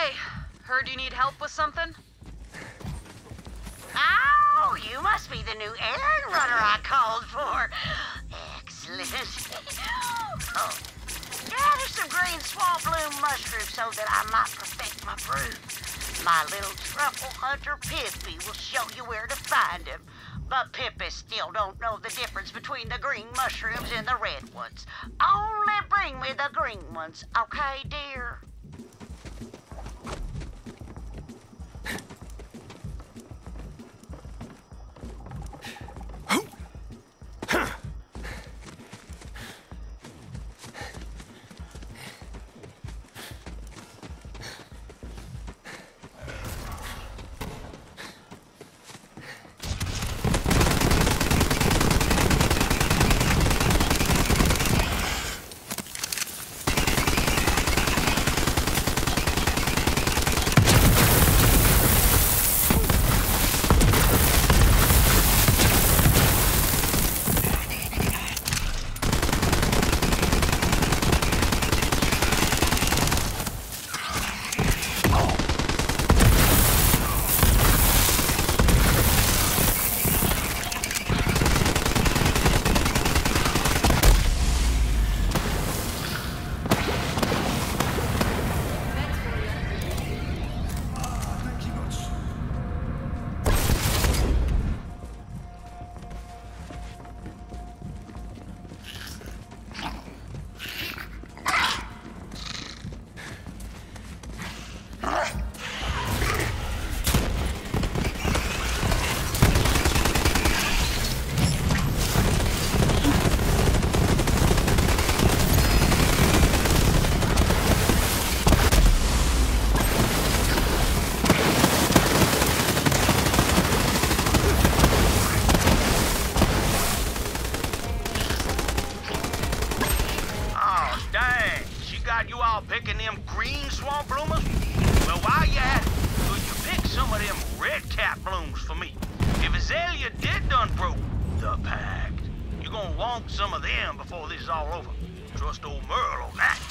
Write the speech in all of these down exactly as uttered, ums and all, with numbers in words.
Hey, heard you need help with something? Oh, you must be the new errand runner I called for. Excellent. Oh, gather some green swamp bloom mushrooms so that I might perfect my brew. My little truffle hunter Pippy will show you where to find him. But Pippy still don't know the difference between the green mushrooms and the red ones. Only bring me the green ones, okay, dear? Picking them green swamp bloomers? Well, while you at it, could you pick some of them red cap blooms for me? If Azalea did done broke the pact, you gonna want some of them before this is all over. Trust old Merle on that.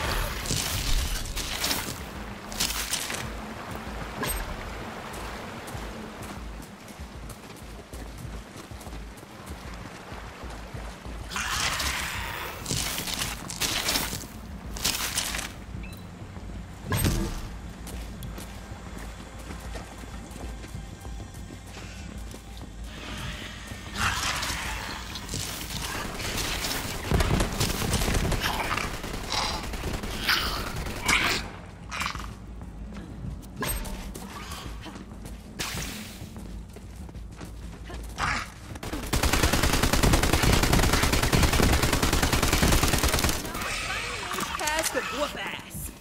Whoop ass.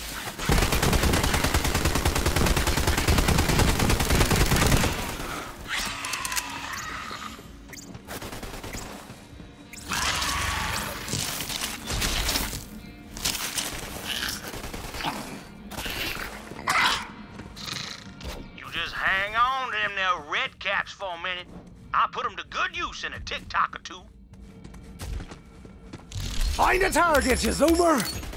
You just hang on to them there red caps for a minute. I'll put them to good use in a tick-tock or two. Find a target, you zoomer!